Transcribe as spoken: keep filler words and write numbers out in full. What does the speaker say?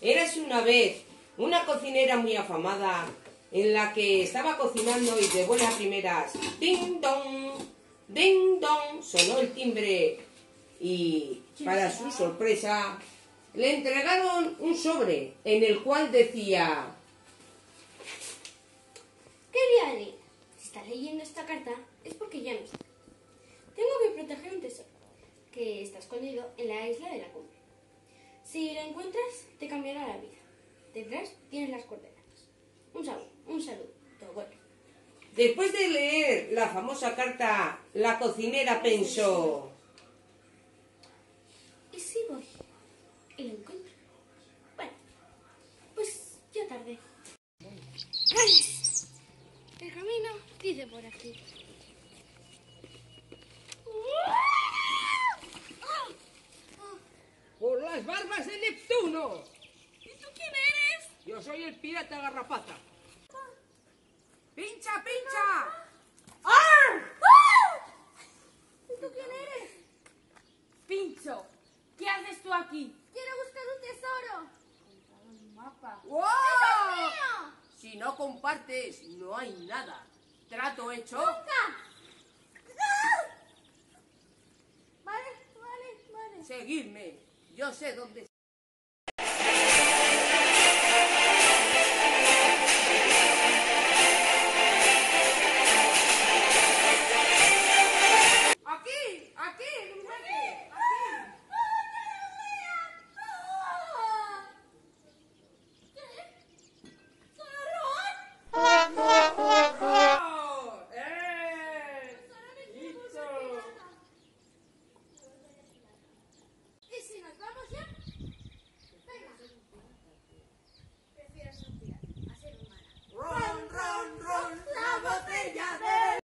Érase una vez una cocinera muy afamada en la que estaba cocinando y de buenas primeras, ¡ding dong! ¡Ding dong! Sonó el timbre y, para su sorpresa, le entregaron un sobre en el cual decía: Querida Elena, si estás leyendo esta carta es porque ya no está. Tengo que proteger un tesoro que está escondido en la isla de la cumbre. Si lo encuentras, te cambiará la vida. Detrás tienes las coordenadas. Un saludo, un saludo, todo bueno. Después de leer la famosa carta, la cocinera pensó: ¿y si voy y lo encuentro? Bueno, pues ya tardé. ¡Rayos! El camino dice por aquí. ¡Por las barbas de Neptuno! ¿Y tú quién eres? Yo soy el pirata Garrapata. ¡Pincha, pincha! ¡Ar! ¿Y tú quién eres? Pincho, ¿qué haces tú aquí? Quiero buscar un tesoro. Un mapa. ¡Wow! ¡Eso es mío! Si no compartes, no hay nada. ¿Trato hecho? ¡Nunca! Vale, vale, vale. Seguidme. Yo sé dónde